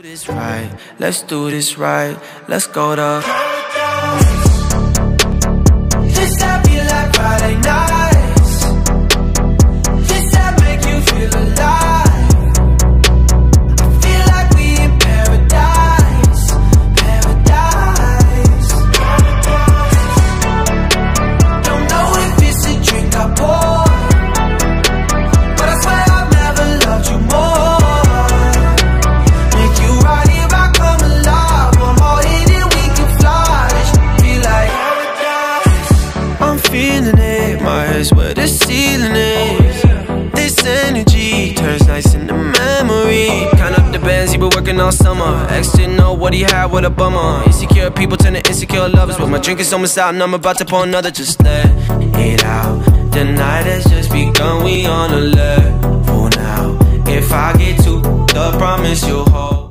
this right, let's do this right, let's go to paradise. This that feel like Friday nights. This that make you feel alive. I feel like we in paradise, paradise. Don't know if it's a drink I pour, but I swear I've never loved you more. Make you right here, I come alive. One more hit and we can fly. This feel like paradise. I'm feeling it, my head's where the ceiling is. This energy turns nice into memory. Count up the bands, he been working all summer. Ex didn't know what he had, what a bummer. Insecure people turn to insecure lovers, but my drink is almost out and I'm about to pour another. Just let it out, the night has just begun, we on a level now. If I get to the promise you'll hold.